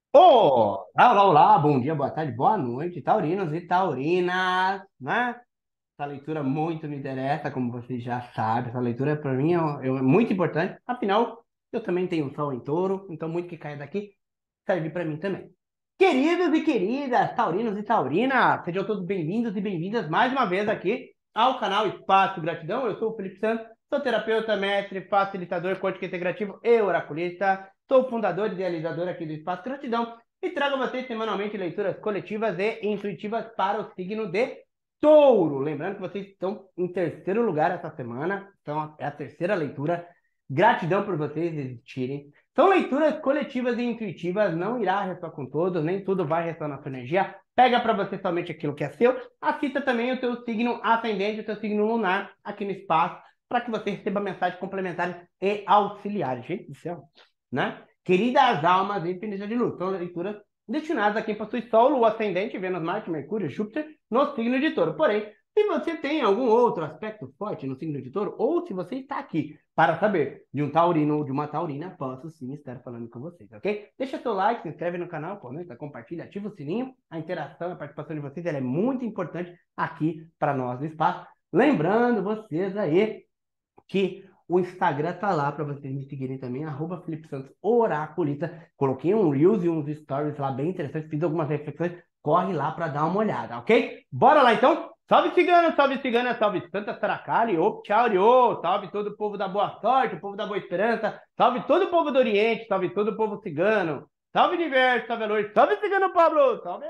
Olá, olá, olá, bom dia, boa tarde, boa noite, taurinos e taurinas, né? Essa leitura muito me interessa, como vocês já sabem, essa leitura para mim é muito importante, afinal, eu também tenho sol em touro, então muito que caia daqui serve para mim também. Queridos e queridas, taurinos e taurinas, sejam todos bem-vindos e bem-vindas mais uma vez aqui ao canal Espaço Gratidão. Eu sou o Felipe Santos, sou terapeuta, mestre, facilitador, coach integrativo e oraculista. Sou o fundador e idealizador aqui do Espaço Gratidão e trago a vocês semanalmente leituras coletivas e intuitivas para o signo de Touro. Lembrando que vocês estão em terceiro lugar essa semana, então é a terceira leitura. Gratidão por vocês existirem. São leituras coletivas e intuitivas, não irá ressoar com todos, nem tudo vai ressoar na sua energia. Pega para você somente aquilo que é seu. Assista também o teu signo ascendente, o teu signo lunar aqui no espaço, para que você receba mensagens complementares e auxiliares. Gente do céu, né? Queridas almas infinitas de luz, são leituras destinadas a quem possui Sol, Lua, Ascendente, Vênus, Marte, Mercúrio, Júpiter no signo de Touro. Porém, se você tem algum outro aspecto forte no signo de Touro, ou se você está aqui para saber de um taurino ou de uma taurina, posso sim estar falando com vocês, ok? Deixa seu like, se inscreve no canal, comenta, compartilha, ativa o sininho. A interação, a participação de vocês ela é muito importante aqui para nós no espaço. Lembrando vocês aí que o Instagram tá lá para vocês me seguirem também, arroba Felipe Santos Oraculita. Coloquei um Reels e uns Stories lá bem interessantes, fiz algumas reflexões. Corre lá para dar uma olhada, ok? Bora lá então? Salve cigano, salve cigana, salve Santa Saracali, op tchau, oriô, salve todo o povo da boa sorte, o povo da boa esperança, salve todo o povo do Oriente, salve todo o povo cigano, salve universo, salve a noite, salve cigano Pablo, salve,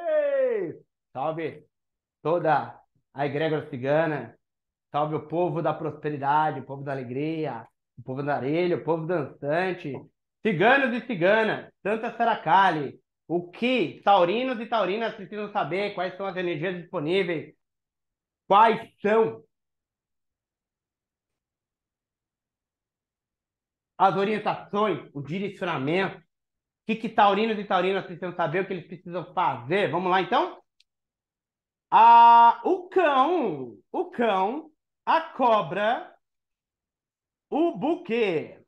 salve toda a egrégora cigana, salve o povo da prosperidade, o povo da alegria, o povo da areia, o povo dançante, ciganos e ciganas, Santa Saracali. O que taurinos e taurinas precisam saber? Quais são as energias disponíveis? Quais são as orientações, o direcionamento? O que taurinos e taurinas precisam saber? O que eles precisam fazer? Vamos lá, então? O cão, a cobra, o buquê,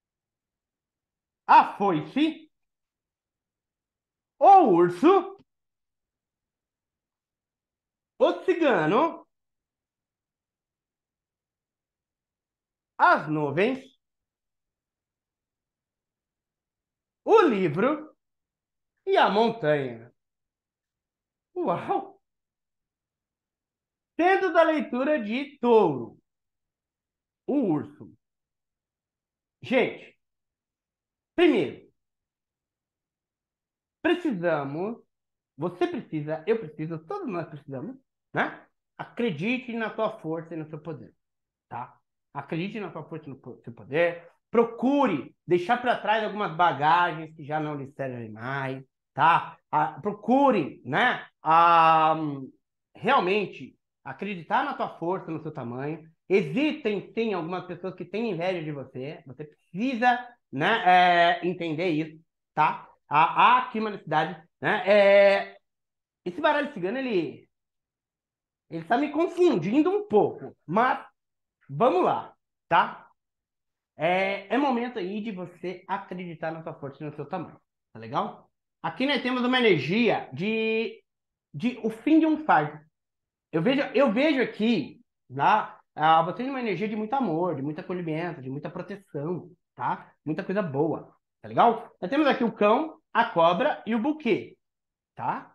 a foice, o urso, o cigano, as nuvens, o livro e a montanha. Uau! Sendo da leitura de Touro, o urso. Gente, primeiro, precisamos, você precisa, eu preciso, todos nós precisamos, né? Acredite na tua força e no seu poder, tá? Acredite na tua força e no seu poder. Procure deixar para trás algumas bagagens que já não lhe servem mais, tá? Procure, né? Realmente acreditar na tua força, no seu tamanho. Existem, sim, algumas pessoas que têm inveja de você. Você precisa, né, entender isso, tá? Há aqui uma necessidade, né? Esse baralho cigano, ele está me confundindo um pouco, mas vamos lá, tá? É momento aí de você acreditar na sua força e no seu tamanho, tá legal? Aqui nós temos uma energia de o fim de um fardo. Eu vejo aqui, tá? Você tem uma energia de muito amor, de muito acolhimento, de muita proteção, tá? Muita coisa boa, tá legal? Nós temos aqui o cão, a cobra e o buquê, tá?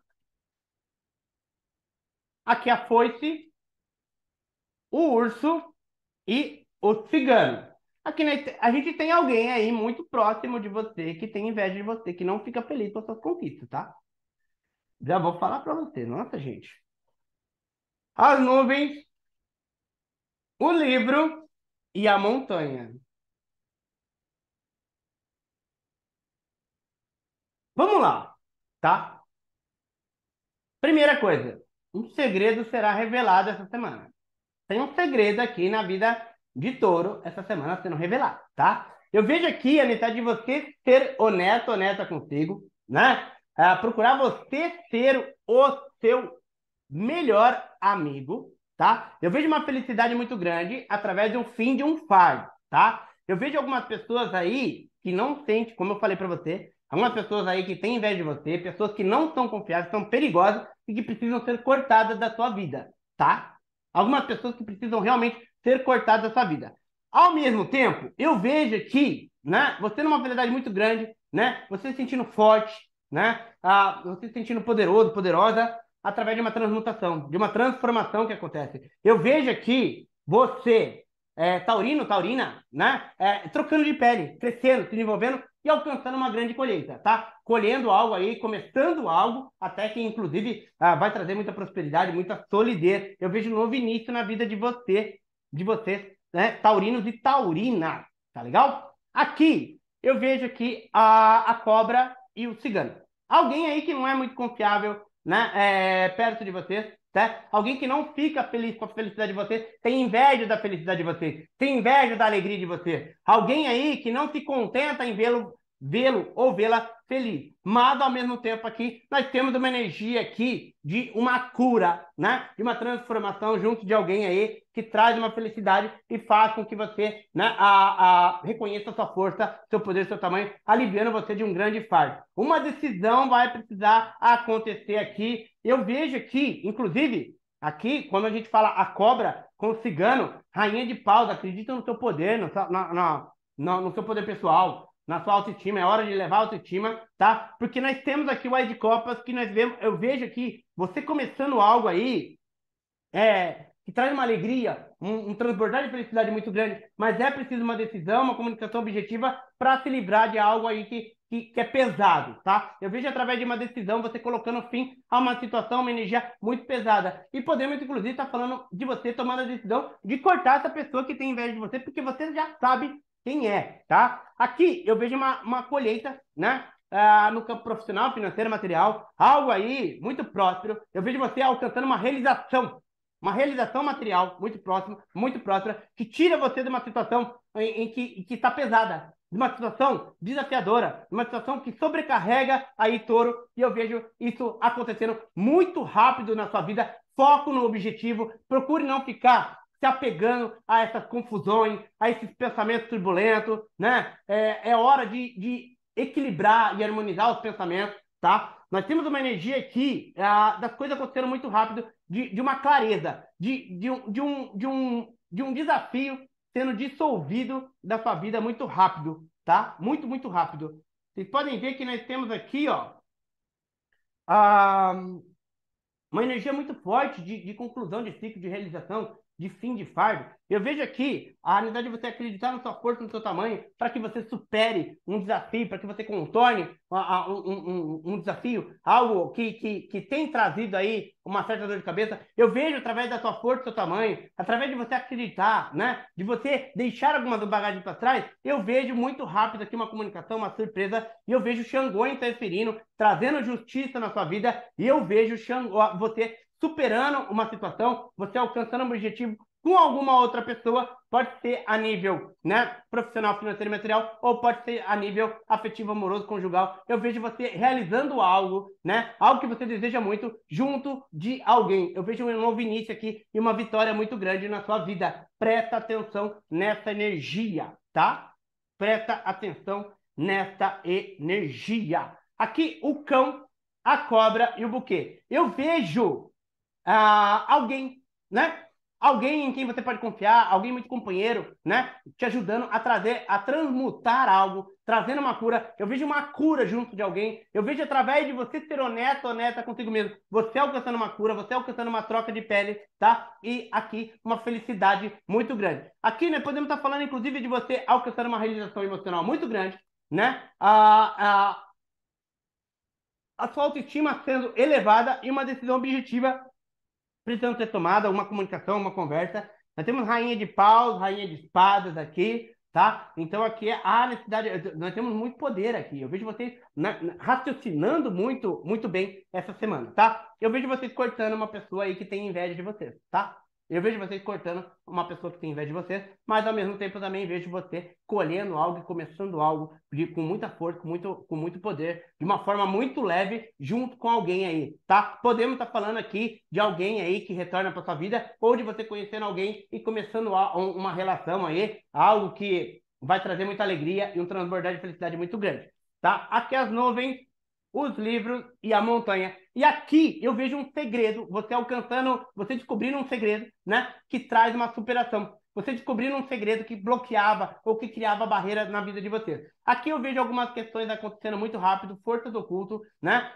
Aqui a foice, o urso e o cigano. Aqui a gente tem alguém aí muito próximo de você que tem inveja de você, que não fica feliz com as suas conquistas, tá? Já vou falar pra você. Nossa, gente. As nuvens, o livro e a montanha. Vamos lá, tá? Primeira coisa, um segredo será revelado essa semana. Tem um segredo aqui na vida de touro essa semana sendo revelado, tá? Eu vejo aqui a necessidade de você ser honesto, honesta consigo, né? Procurar você ser o seu melhor amigo, tá? Eu vejo uma felicidade muito grande através do fim de um fardo, tá? Eu vejo algumas pessoas aí que não sentem, como eu falei para você, Algumas pessoas aí que têm inveja de você, pessoas que não são confiáveis, são perigosas e que precisam ser cortadas da sua vida, tá? Algumas pessoas que precisam realmente ser cortadas da sua vida. Ao mesmo tempo, eu vejo aqui, né, você numa felicidade muito grande, né, você se sentindo forte, né, você se sentindo poderoso, poderosa, através de uma transmutação, de uma transformação que acontece. Eu vejo aqui você, taurino, taurina, né, trocando de pele, crescendo, se desenvolvendo e alcançando uma grande colheita, tá? Colhendo algo aí, começando algo, até que inclusive vai trazer muita prosperidade, muita solidez. Eu vejo um novo início na vida de vocês, né? Taurinos e taurinas, tá legal? Aqui, eu vejo aqui a cobra e o cigano. Alguém aí que não é muito confiável, né? Perto de vocês, tá? Alguém que não fica feliz com a felicidade de vocês, tem inveja da felicidade de vocês, tem inveja da alegria de vocês. Alguém aí que não se contenta em vê-lo ou vê-la feliz. Mas, ao mesmo tempo, aqui, nós temos uma energia aqui de uma cura, né? De uma transformação junto de alguém aí que traz uma felicidade e faz com que você, né, reconheça a sua força, seu poder, seu tamanho, aliviando você de um grande fardo. Uma decisão vai precisar acontecer aqui. Eu vejo aqui, inclusive, aqui, quando a gente fala a cobra com o cigano, rainha de paus, acredita no seu poder, no seu poder pessoal, na sua autoestima, é hora de levar a autoestima, tá? Porque nós temos aqui o As de Copas, que nós vemos, eu vejo aqui, você começando algo aí, que traz uma alegria, um transbordar de felicidade muito grande, mas é preciso uma decisão, uma comunicação objetiva para se livrar de algo aí que é pesado, tá? Eu vejo através de uma decisão você colocando fim a uma situação, uma energia muito pesada. E podemos, inclusive, estar falando de você tomando a decisão de cortar essa pessoa que tem inveja de você, porque você já sabe quem é, tá? Aqui eu vejo uma colheita, né? No campo profissional, financeiro, material, algo aí muito próspero. Eu vejo você alcançando uma realização material muito próxima, muito próspera, que tira você de uma situação em que está pesada, de uma situação desafiadora, de uma situação que sobrecarrega aí touro, e eu vejo isso acontecendo muito rápido na sua vida. Foco no objetivo, procure não ficar se apegando a essas confusões, a esses pensamentos turbulentos, né? É hora de equilibrar e harmonizar os pensamentos, tá? Nós temos uma energia aqui das coisas acontecendo muito rápido, de uma clareza, de um desafio sendo dissolvido da sua vida muito rápido, tá? Muito, muito rápido. Vocês podem ver que nós temos aqui, ó, a, uma energia muito forte de conclusão de ciclo, de realização, de fim de fardo. Eu vejo aqui a necessidade de você acreditar na sua força, no seu tamanho, para que você supere um desafio, para que você contorne um desafio, algo que tem trazido aí uma certa dor de cabeça. Eu vejo através da sua força, do seu tamanho, através de você acreditar, né? De você deixar algumas bagagens para trás, eu vejo muito rápido aqui uma comunicação, uma surpresa, e eu vejo Xangô interferindo, trazendo justiça na sua vida, e eu vejo você superando uma situação, você alcançando um objetivo com alguma outra pessoa, pode ser a nível, né, profissional, financeiro e material, ou pode ser a nível afetivo, amoroso, conjugal. Eu vejo você realizando algo, né, algo que você deseja muito, junto de alguém. Eu vejo um novo início aqui e uma vitória muito grande na sua vida. Presta atenção nessa energia, tá? Presta atenção nessa energia. Aqui, o cão, a cobra e o buquê. Eu vejo alguém, né? Alguém em quem você pode confiar, alguém muito companheiro, né? Te ajudando a trazer, a transmutar algo, trazendo uma cura. Eu vejo uma cura junto de alguém. Eu vejo através de você ser honesto, honesta consigo mesmo. Você alcançando uma cura, você alcançando uma troca de pele, tá? E aqui uma felicidade muito grande. Aqui, né, podemos estar falando, inclusive, de você alcançando uma realização emocional muito grande, né? A sua autoestima sendo elevada e uma decisão objetiva precisando ser tomada, uma comunicação, uma conversa. Nós temos rainha de paus, rainha de espadas aqui, tá? Então aqui a necessidade, nós temos muito poder aqui. Eu vejo vocês raciocinando muito, muito bem essa semana, tá? Eu vejo vocês cortando uma pessoa aí que tem inveja de vocês, tá? Eu vejo vocês cortando uma pessoa que tem inveja de vocês, mas ao mesmo tempo eu também vejo você colhendo algo e começando algo com muita força, com muito poder, de uma forma muito leve, junto com alguém aí, tá? Podemos estar falando aqui de alguém aí que retorna para sua vida, ou de você conhecendo alguém e começando uma relação aí, algo que vai trazer muita alegria e um transbordar de felicidade muito grande. tá? Aqui as nuvens, os livros e a montanha. E aqui eu vejo um segredo, você alcançando, você descobrindo um segredo, né? Que traz uma superação. Você descobrindo um segredo que bloqueava ou que criava barreiras na vida de você. Aqui eu vejo algumas questões acontecendo muito rápido, forças do oculto, né?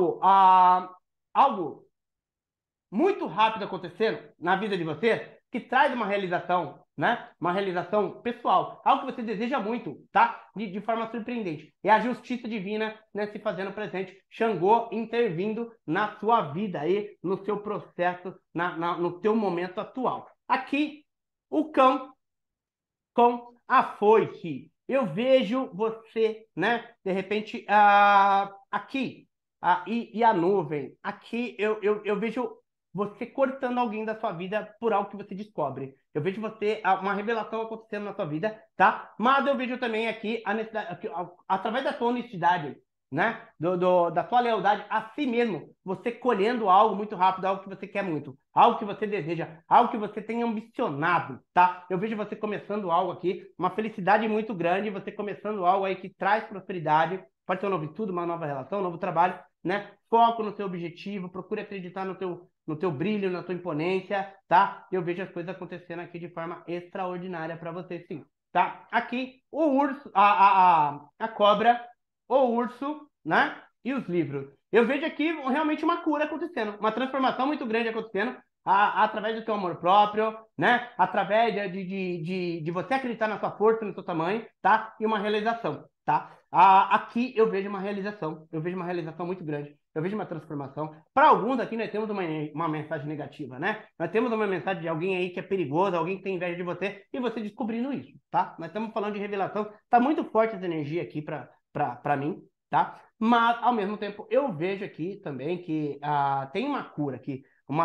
Algo muito rápido acontecendo na vida de você que traz uma realização, né? Uma realização pessoal, algo que você deseja muito, tá? De forma surpreendente. É a justiça divina, né, se fazendo presente, Xangô intervindo na sua vida aí, no seu processo, no teu momento atual. Aqui, o cão com a foice. Eu vejo você, né? De repente, aqui, e a nuvem. Aqui eu vejo você cortando alguém da sua vida por algo que você descobre. Eu vejo você, uma revelação acontecendo na sua vida, tá? Mas eu vejo também aqui a necessidade, através da sua honestidade, né? Da sua lealdade a si mesmo, você colhendo algo muito rápido, algo que você quer muito, algo que você deseja, algo que você tem ambicionado, tá? Eu vejo você começando algo aqui, uma felicidade muito grande, você começando algo aí que traz prosperidade, pode ser um novo estudo, uma nova relação, um novo trabalho, né? Foco no seu objetivo, procure acreditar no teu brilho, na tua imponência, tá? Eu vejo as coisas acontecendo aqui de forma extraordinária para você, sim, tá? Aqui, o urso, a cobra, o urso, né? E os livros. Eu vejo aqui realmente uma cura acontecendo, uma transformação muito grande acontecendo através do teu amor próprio, né? Através de você acreditar na sua força, no seu tamanho, tá? E uma realização, tá? Aqui eu vejo uma realização muito grande, eu vejo uma transformação. Para alguns aqui nós temos uma mensagem negativa, né? Nós temos uma mensagem de alguém aí que é perigoso, alguém que tem inveja de você, e você descobrindo isso, tá? Nós estamos falando de revelação, tá muito forte essa energia aqui para mim, tá? Mas, ao mesmo tempo, eu vejo aqui também que tem uma cura aqui,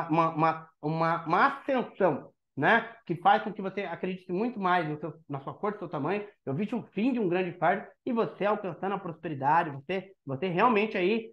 uma ascensão, né? Que faz com que você acredite muito mais na sua força, no seu tamanho. Eu vi o fim de um grande fardo e você alcançando a prosperidade, você realmente aí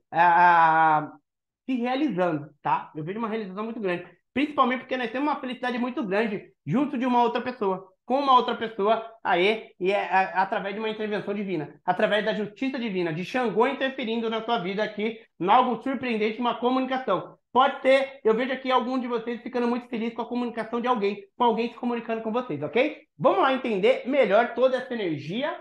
se realizando, tá? Eu vejo uma realização muito grande. Principalmente porque nós temos uma felicidade muito grande junto de uma outra pessoa, com uma outra pessoa, aí, e através de uma intervenção divina, através da justiça divina, de Xangô interferindo na sua vida aqui, em algo surpreendente, uma comunicação. Pode ser, eu vejo aqui algum de vocês ficando muito feliz com a comunicação de alguém, com alguém se comunicando com vocês, ok? Vamos lá entender melhor toda essa energia.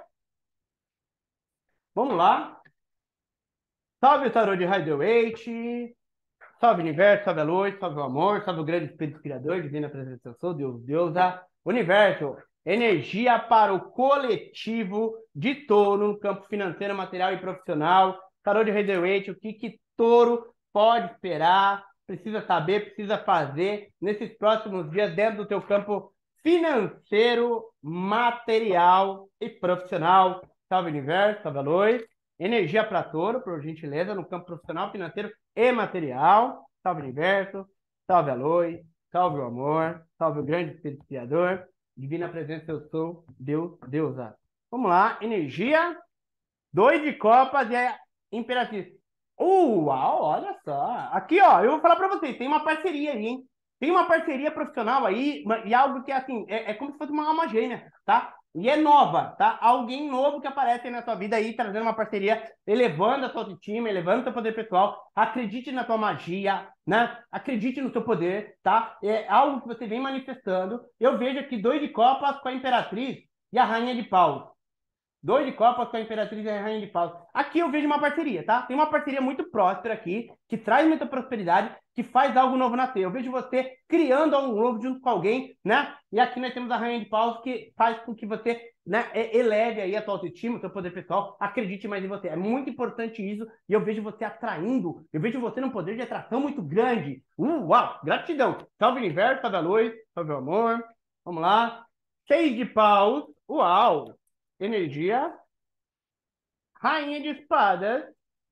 Vamos lá. Salve o tarô de Rider-Waite. Salve universo, salve a luz, salve o amor, salve o grande espírito criador, divina presença eu sou, Deus, deusa, universo, energia para o coletivo de touro no campo financeiro, material e profissional. Tarô de Rider-Waite, o que touro pode esperar, precisa saber, precisa fazer nesses próximos dias dentro do teu campo financeiro, material e profissional. Salve universo, salve a luz. Energia para touro, por gentileza, no campo profissional, financeiro e material. Salve o universo, salve a luz, salve o amor, salve o grande Espírito Criador, divina presença eu sou, Deus, deusa. Vamos lá, energia, 2 de copas e a imperatriz. Uau, olha só. Aqui, ó, eu vou falar para vocês, tem uma parceria aí, hein? Tem uma parceria profissional aí, e algo que, assim, é como se fosse uma alma gêmea, tá? E é nova, tá? Alguém novo que aparece aí na sua vida aí, trazendo uma parceria, elevando a sua autoestima, elevando o teu poder pessoal. Acredite na tua magia, né? Acredite no teu poder, tá? É algo que você vem manifestando. Eu vejo aqui 2 de copas com a Imperatriz e a Rainha de Paus. 2 de copas com a Imperatriz e a Rainha de Paus. Aqui eu vejo uma parceria, tá? Tem uma parceria muito próspera aqui, que traz muita prosperidade, que faz algo novo nascer. Eu vejo você criando algo novo junto com alguém, né? E aqui nós temos a Rainha de Paus, que faz com que você, né, eleve aí a tua autoestima, o teu poder pessoal, acredite mais em você. É muito importante isso, e eu vejo você atraindo, eu vejo você num poder de atração muito grande. Uau! Gratidão! Salve o universo, salve a luz, salve o amor. Vamos lá. 6 de paus. Uau! Energia, rainha de espadas,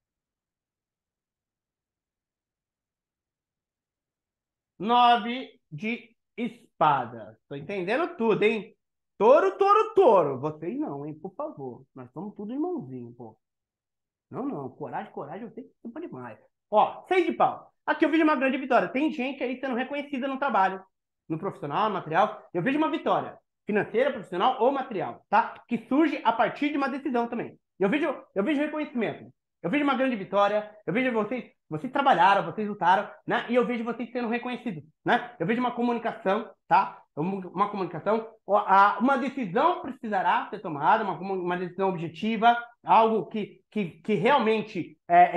9 de espadas. Tô entendendo tudo, hein? Touro, touro, touro. Vocês não, hein? Por favor. Nós somos tudo irmãozinho, pô. Não, não. Coragem, coragem, eu sei que você pode mais. Ó, 6 de pau. Aqui eu vejo uma grande vitória. Tem gente aí sendo reconhecida no trabalho, no profissional, no material. Eu vejo uma vitória financeira, profissional ou material, tá? Que surge a partir de uma decisão também. Eu vejo reconhecimento. Eu vejo uma grande vitória. Eu vejo vocês trabalharam, vocês lutaram, né? E eu vejo vocês sendo reconhecidos, né? Eu vejo uma comunicação, tá? Uma comunicação, uma decisão precisará ser tomada, uma decisão objetiva, algo que realmente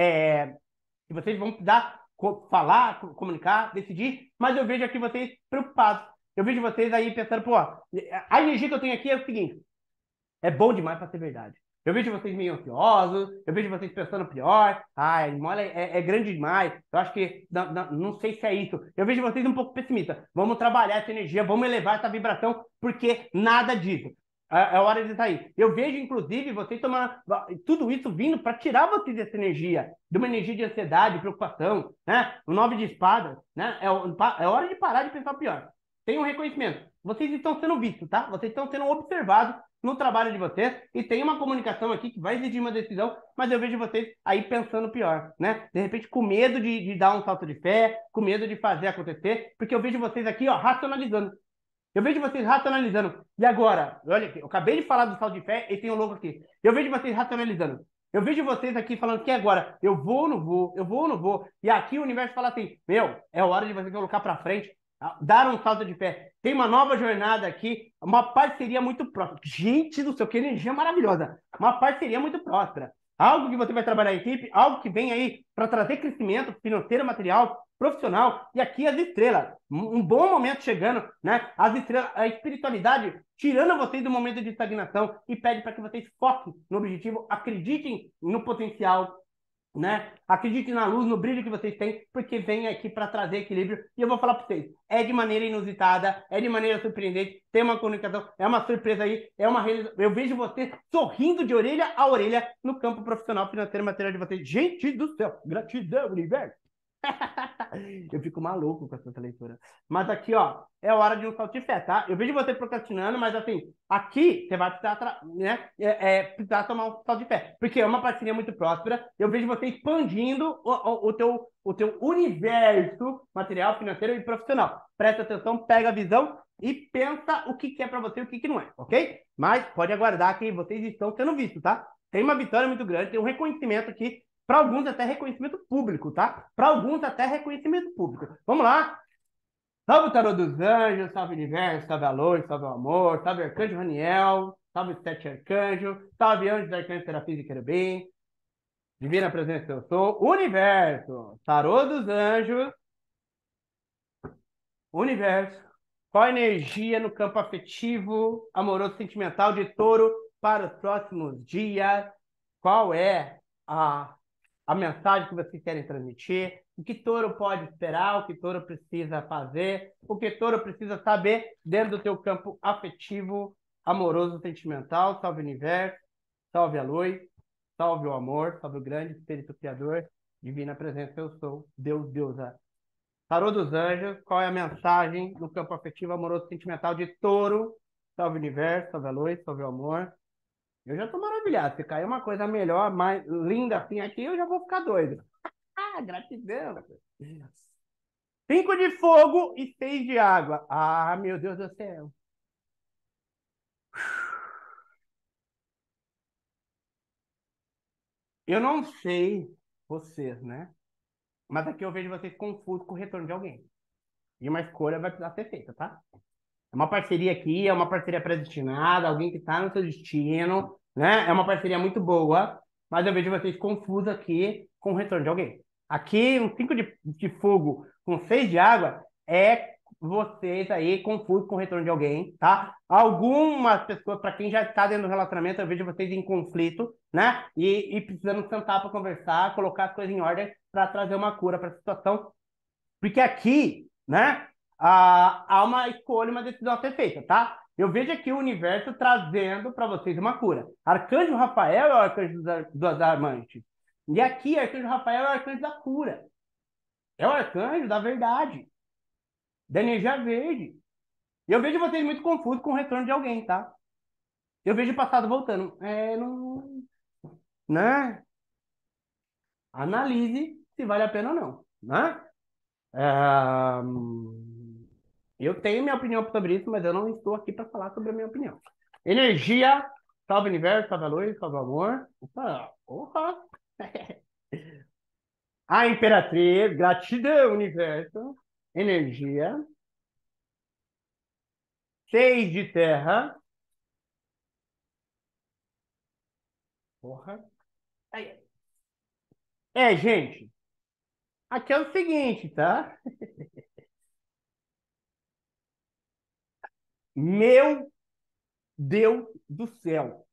que vocês vão precisar falar, comunicar, decidir, mas eu vejo aqui vocês preocupados. Eu vejo vocês aí pensando, pô, a energia que eu tenho aqui é o seguinte, é bom demais para ser verdade. Eu vejo vocês meio ansiosos, eu vejo vocês pensando pior. Ah, a esmola é grande demais. Eu acho que não sei se é isso. Eu vejo vocês um pouco pessimistas. Vamos trabalhar essa energia, vamos elevar essa vibração, porque nada disso. É hora de sair. Eu vejo, inclusive, vocês tomando tudo isso vindo para tirar vocês dessa energia, de uma energia de ansiedade, preocupação, né? O 9 de espadas, né? É hora de parar de pensar pior. Tem um reconhecimento. Vocês estão sendo vistos, tá? Vocês estão sendo observados no trabalho de vocês e tem uma comunicação aqui que vai exigir uma decisão, mas eu vejo vocês aí pensando pior, né? De repente com medo de dar um salto de fé, com medo de fazer acontecer, porque eu vejo vocês aqui, ó, racionalizando. Eu vejo vocês racionalizando. E agora, olha aqui, eu acabei de falar do salto de fé e tem um logo aqui. Eu vejo vocês racionalizando. Eu vejo vocês aqui falando que agora eu vou ou não vou, eu vou ou não vou. E aqui o universo fala assim: meu, é hora de você colocar para frente, dar um salto de fé. Tem uma nova jornada aqui, uma parceria muito próxima. Gente do céu, que energia maravilhosa! Uma parceria muito próspera. Algo que você vai trabalhar em equipe, algo que vem aí para trazer crescimento financeiro, material, profissional. E aqui as estrelas, um bom momento chegando, né? As estrelas, a espiritualidade tirando vocês do momento de estagnação e pede para que vocês foquem no objetivo, acreditem no potencial, né? Acredite na luz, no brilho que vocês têm, porque vem aqui para trazer equilíbrio. E eu vou falar para vocês, é de maneira inusitada, é de maneira surpreendente, tem uma comunicação, é uma surpresa aí, é uma realização. Eu vejo vocês sorrindo de orelha a orelha no campo profissional, financeiro e material de vocês. Gente do céu, gratidão, universo. Eu fico maluco com essa leitura. Mas aqui, ó, é hora de um salto de fé, tá? Eu vejo você procrastinando, mas assim, aqui você vai precisar, né, precisar tomar um salto de fé. Porque é uma parceria muito próspera. Eu vejo você expandindo o teu universo material, financeiro e profissional. Presta atenção, pega a visão e pensa o que é para você e o que não é, ok? Mas pode aguardar que vocês estão sendo vistos, tá? Tem uma vitória muito grande, tem um reconhecimento aqui para alguns até reconhecimento público, tá? Para alguns até reconhecimento público. Vamos lá. Salve o tarô dos anjos, salve o universo, salve a luz, salve o amor, salve o arcanjo Raniel, salve os 7 arcanjos, salve anjos, arcanjos, serafins e querubim. Divina presença eu sou. Universo, tarô dos anjos, universo. Qual a energia no campo afetivo, amoroso, sentimental de touro para os próximos dias? Qual é a mensagem que vocês querem transmitir, o que touro pode esperar, o que touro precisa fazer, o que touro precisa saber dentro do teu campo afetivo, amoroso, sentimental. Salve o universo, salve a luz, salve o amor, salve o grande Espírito Criador, divina presença eu sou, Deus, deusa. Tarô dos anjos, qual é a mensagem no campo afetivo, amoroso, sentimental de touro? Salve o universo, salve a luz, salve o amor. Eu já tô maravilhado. Se cair uma coisa melhor, mais linda assim aqui, eu já vou ficar doido. Ah, gratidão. 5 de fogo e 6 de água. Ah, meu Deus do céu. Eu não sei vocês, né? Mas aqui eu vejo vocês confusos com o retorno de alguém. E uma escolha vai precisar ser feita, tá? É uma parceria aqui, é uma parceria predestinada, alguém que está no seu destino, né? É uma parceria muito boa, mas eu vejo vocês confusos aqui com o retorno de alguém. Aqui, um 5 de fogo com 6 de água é vocês aí confusos com o retorno de alguém, tá? Algumas pessoas, para quem já está dentro do relacionamento, eu vejo vocês em conflito, né? E precisando sentar para conversar, colocar as coisas em ordem para trazer uma cura para a situação. Porque aqui, né? Há uma escolha, uma decisão a ser feita, tá? Eu vejo aqui o universo trazendo para vocês uma cura. Arcanjo Rafael é o arcanjo dos amantes. E aqui, arcanjo Rafael é o arcanjo da cura. É o arcanjo da verdade, da energia verde. E eu vejo vocês muito confusos com o retorno de alguém, tá? Eu vejo o passado voltando. Não, né? Analise se vale a pena ou não, né? É... Eu tenho minha opinião sobre isso, mas eu não estou aqui para falar sobre a minha opinião. Energia Salve universo, salve a luz, salve o amor. Opa, opa. A Imperatriz, gratidão, universo, energia, 6 de terra. Porra. Aí. Gente, aqui é o seguinte, tá? Meu Deus do céu.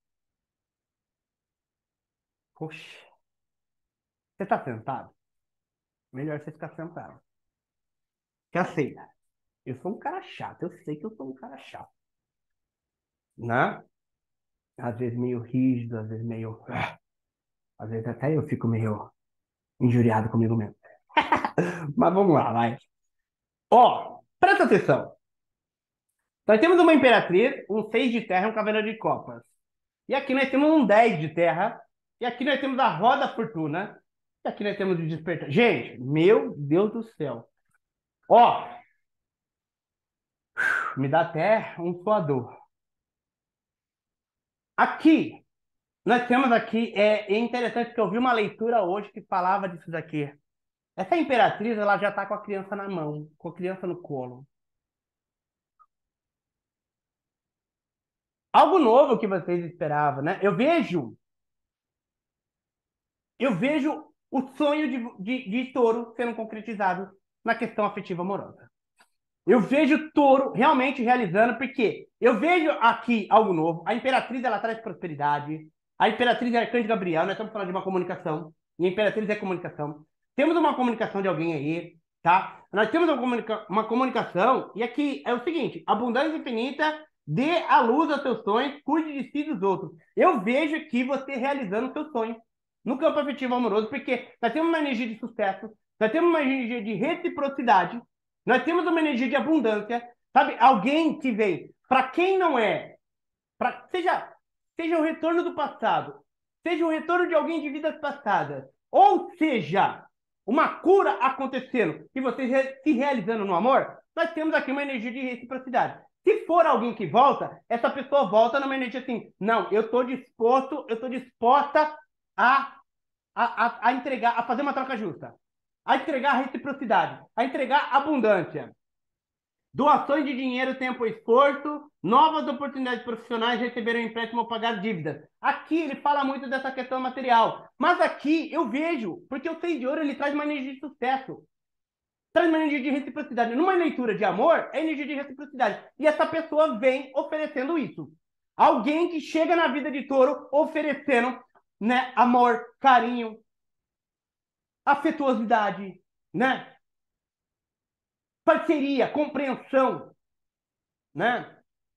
Poxa, você tá sentado? Melhor você ficar sentado. Que assim, eu sou um cara chato, eu sei que eu sou um cara chato, né? Às vezes meio rígido, às vezes meio. Às vezes até eu fico meio injuriado comigo mesmo. Mas vamos lá, vai. Ó, presta atenção. Nós temos uma imperatriz, um 6 de terra e um cavaleiro de copas. E aqui nós temos um 10 de terra. E aqui nós temos a roda da fortuna. E aqui nós temos o despertar. Gente, meu Deus do céu. Ó, me dá até um suador. Aqui, nós temos aqui, é interessante que eu vi uma leitura hoje que falava disso daqui. Essa imperatriz, ela já está com a criança na mão, com a criança no colo. Algo novo que vocês esperavam, né? Eu vejo o sonho de Touro sendo concretizado na questão afetiva amorosa. Eu vejo Touro realmente realizando, porque eu vejo aqui algo novo. A Imperatriz, ela traz prosperidade. A Imperatriz é Arcanjo Gabriel, nós estamos falando de uma comunicação. E a Imperatriz é comunicação. Temos uma comunicação de alguém aí, tá? Nós temos uma comunicação, e aqui é o seguinte: abundância infinita, dê a luz aos seus sonhos, cuide de si e dos outros. Eu vejo aqui você realizando o seu sonho no campo afetivo amoroso, porque nós temos uma energia de sucesso, nós temos uma energia de reciprocidade, nós temos uma energia de abundância, sabe? Alguém que vem, para quem não é, seja o retorno do passado, seja o retorno de alguém de vidas passadas, ou seja, uma cura acontecendo e você se realizando no amor, nós temos aqui uma energia de reciprocidade. Se for alguém que volta, essa pessoa volta numa energia assim, não, eu estou disposta a entregar, a fazer uma troca justa, a entregar reciprocidade, a entregar abundância. Doações de dinheiro, tempo e esforço, novas oportunidades profissionais, receber um empréstimo ou pagar dívidas. Aqui ele fala muito dessa questão material, mas aqui eu vejo, porque o 6 de ouro ele traz uma energia de sucesso, traz uma energia de reciprocidade. Numa leitura de amor, é energia de reciprocidade. E essa pessoa vem oferecendo isso. Alguém que chega na vida de Touro oferecendo, né, amor, carinho, afetuosidade, né? Parceria, compreensão, né?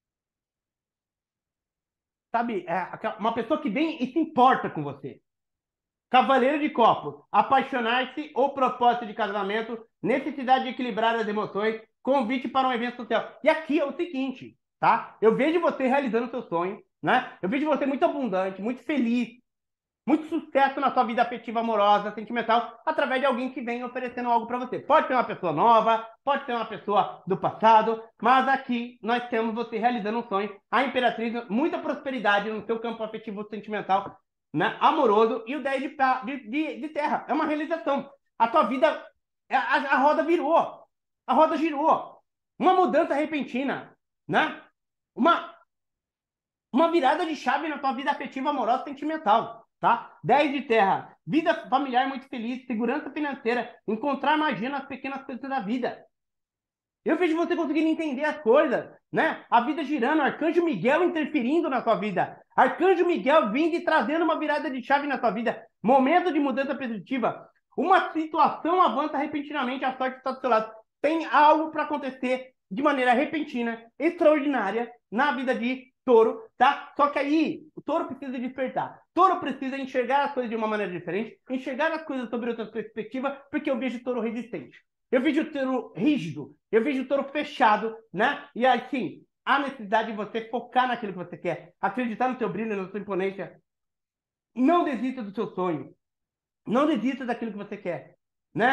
Sabe, uma pessoa que vem e se importa com você. Cavaleiro de Copos, apaixonar-se ou propósito de casamento, necessidade de equilibrar as emoções, convite para um evento social. E aqui é o seguinte, tá? Eu vejo você realizando seu sonho, né? Eu vejo você muito abundante, muito feliz, muito sucesso na sua vida afetiva, amorosa, sentimental, através de alguém que vem oferecendo algo para você. Pode ser uma pessoa nova, pode ser uma pessoa do passado, mas aqui nós temos você realizando um sonho. A Imperatriz, muita prosperidade no seu campo afetivo, sentimental, né? Amoroso, e o 10 de terra. É uma realização. A tua vida, a roda virou, a roda girou. Uma mudança repentina, né? Uma, uma virada de chave na tua vida afetiva, amorosa, sentimental, tá? 10 de terra, vida familiar muito feliz, segurança financeira, encontrar magia nas pequenas coisas da vida. Eu vejo você conseguindo entender as coisas, né? A vida girando, Arcanjo Miguel interferindo na sua vida. Arcanjo Miguel vindo e trazendo uma virada de chave na sua vida. Momento de mudança positiva. Uma situação avança repentinamente, a sorte está do seu lado. Tem algo para acontecer de maneira repentina, extraordinária, na vida de Touro, tá? Só que aí, o Touro precisa despertar. Touro precisa enxergar as coisas de uma maneira diferente, enxergar as coisas sobre outra perspectiva, porque eu vejo Touro resistente. Eu vejo o touro rígido, eu vejo o touro fechado, né? E assim, há necessidade de você focar naquilo que você quer, acreditar no seu brilho, na sua imponência. Não desista do seu sonho. Não desista daquilo que você quer, né?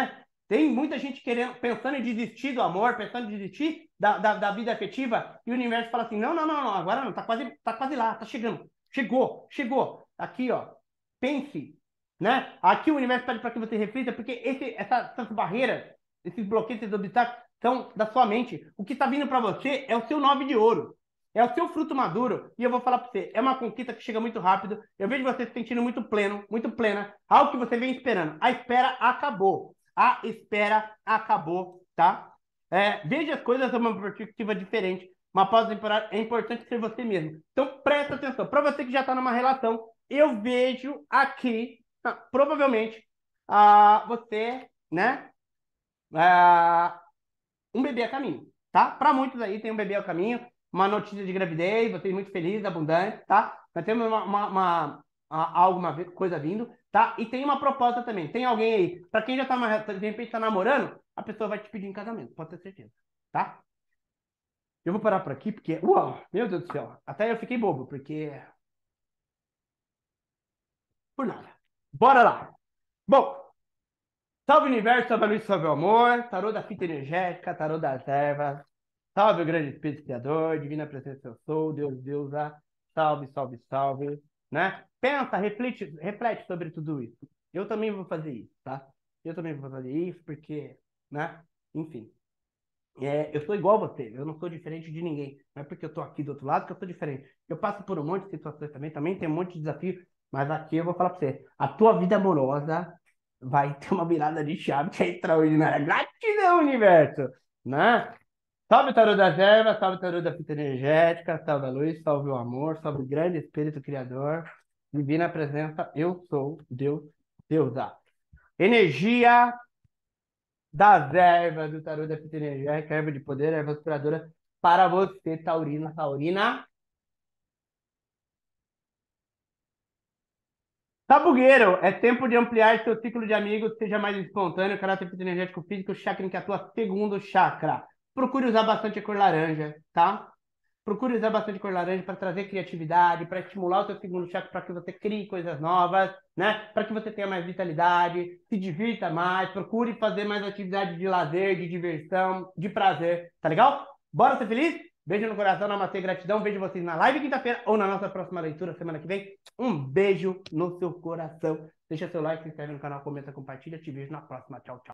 Tem muita gente querendo, pensando em desistir do amor, pensando em desistir da vida afetiva, e o universo fala assim: não, não, não, não, agora não, tá quase lá, tá chegando. Chegou. Aqui, ó. Pense, né? Aqui o universo pede para que você reflita, porque essas barreiras, esses bloqueios, esses obstáculos são da sua mente. O que está vindo para você é o seu 9 de ouro. É o seu fruto maduro. E eu vou falar para você, é uma conquista que chega muito rápido. Eu vejo você se sentindo muito pleno, muito plena. Algo que você vem esperando. A espera acabou. A espera acabou, tá? Veja as coisas de uma perspectiva diferente. Uma pausa temporária é importante ser você mesmo. Então presta atenção. Para você que já está numa relação, eu vejo aqui, provavelmente, você, né? Um bebê a caminho, tá? Para muitos aí tem um bebê a caminho, uma notícia de gravidez, vocês muito felizes, abundantes, tá? Nós temos alguma coisa vindo, tá? E tem uma proposta também. Tem alguém aí, para quem já tá, de repente tá namorando, a pessoa vai te pedir em casamento, pode ter certeza, tá? Eu vou parar por aqui porque, uau, meu Deus do céu, até eu fiquei bobo, porque por nada. Bora lá. Bom, salve universo, salve a luz, salve o amor, tarô da fita energética, tarô das ervas, salve o grande Espírito Criador, divina presença eu sou, Deus, deusa, salve, salve, salve, né? Pensa, reflete sobre tudo isso. Eu também vou fazer isso, tá? Eu também vou fazer isso porque, né? Enfim, eu sou igual a você, eu não sou diferente de ninguém. Não é porque eu tô aqui do outro lado que eu sou diferente. Eu passo por um monte de situações também tem um monte de desafios, mas aqui eu vou falar pra você, a tua vida amorosa vai ter uma virada de chave que é extraordinária. Gratidão, universo, né? Salve, tarô das ervas, salve, tarô da fita energética, salve a luz, salve o amor, salve o grande Espírito Criador, divina presença, eu sou Deus, Deusa. Energia das ervas do tarô da fita energética, erva de poder, erva curadora, para você, Taurina, Taurina. Sabugueiro, é tempo de ampliar seu ciclo de amigos, seja mais espontâneo, caráter energético físico, chakra que atua segundo chakra. Procure usar bastante a cor laranja, tá? Procure usar bastante cor laranja para trazer criatividade, para estimular o seu segundo chakra, para que você crie coisas novas, né? Para que você tenha mais vitalidade, se divirta mais, procure fazer mais atividade de lazer, de diversão, de prazer, tá legal? Bora ser feliz? Beijo no coração, namastê, gratidão. Vejo vocês na live quinta-feira ou na nossa próxima leitura semana que vem. Um beijo no seu coração. Deixa seu like, se inscreve no canal, comenta, compartilha. Te vejo na próxima. Tchau, tchau.